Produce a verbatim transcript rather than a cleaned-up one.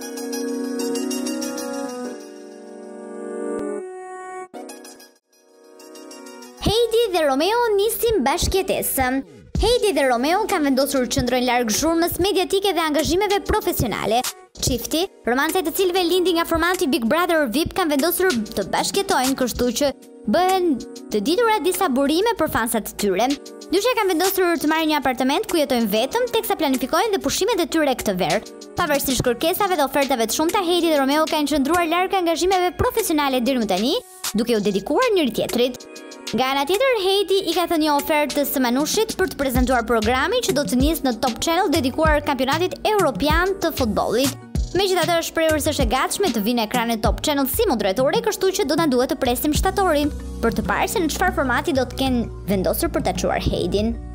Heidi dhe Romeo nisin bashkëjetesë. Heidi dhe Romeo kanë vendosur të qëndrojnë larg zhurmës mediatike dhe angazhimeve profesionale. Çifti, romancet të cilëve lindi nga formati Big Brother V I P kanë vendosur të bashkëjetojnë, kështu që bëhen të ditura disa burime për fansat të tyre. Dyshja kanë vendosur të marrin një apartament ku jetojnë vetëm, teksa planifikojnë dhe pushimet e tyre këtë verë. Pavarësisht kërkesave dhe ofertave të shumta, Heidi dhe Romeo kanë qëndruar larg angazhimeve profesionale deri më tani, duke u dedikuar njëri tjetrit. Nga ana tjetër, Heidi i ka thënë një ofertë së Manushit për të prezantuar programin që do të nisë në Top Channel dedikuar kampionatit evropian të futbollit. Megjithatë, është shprehur se është e gatshme të vinë në ekranet Top Channel si moderatore, kështu që do na duhet të presim shtatorin për të parë se në çfarë formati do të kenë vendosur për ta çuar Heidin.